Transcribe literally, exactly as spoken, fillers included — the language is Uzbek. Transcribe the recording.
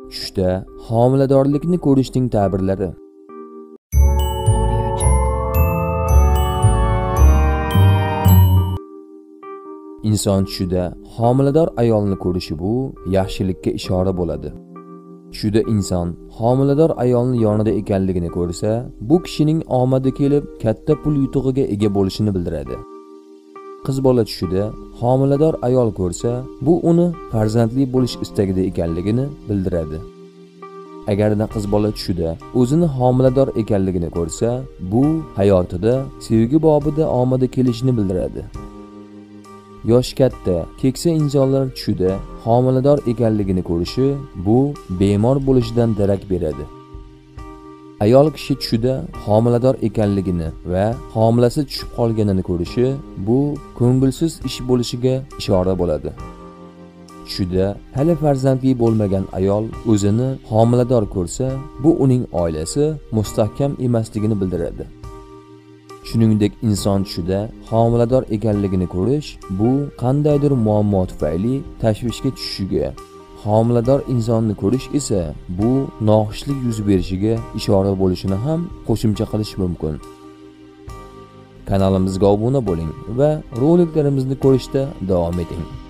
Tushda homiladorlikni ko'rishning ta'birlari. Inson tushida homilador ayolni ko'rishi bu yaxshilikka ishora bo'ladi. Tushida inson homilador ayolni yonida ekanligini ko'rsa, bu kishining omadi kelib, katta pul yutug'iga ega bo'lishini bildiradi. Qiz bola tushida homilador ayol ko'rsa, bu uni farzandli bo'lish istagida ekanligini bildiradi. Agarda qiz bola tushida o'zini homilador ekanligini ko'rsa, bu hayotida sevgi bobida omadi kelishini bildiradi. Yosh katta, keksa insonlar tushida homilador ekanligini ko'rishi bu bemor bo'lishidan darak beradi. Ayol kishi tushida homilador ekanligini va homilasi tushib qolganini ko'rishi bu ko'ngilsiz ish bo'lishiga ishora bo'ladi. Tushida hali farzandli bo'lmagan ayol o'zini homilador ko'rsa, bu uning oilasi mustahkam emasligini bildiradi. Shuningdek, inson tushida homilador ekanligini ko'rish bu qandaydir muammo tufayli tashvishga tushishiga, homilador insonni ko'rish esa bu noxushlik yuz berishiga ishora bo'lishini ham qo'shimcha qilish mumkin. Kanalimizga obuna bo'ling va roliklarimizni ko'rishda davom eting.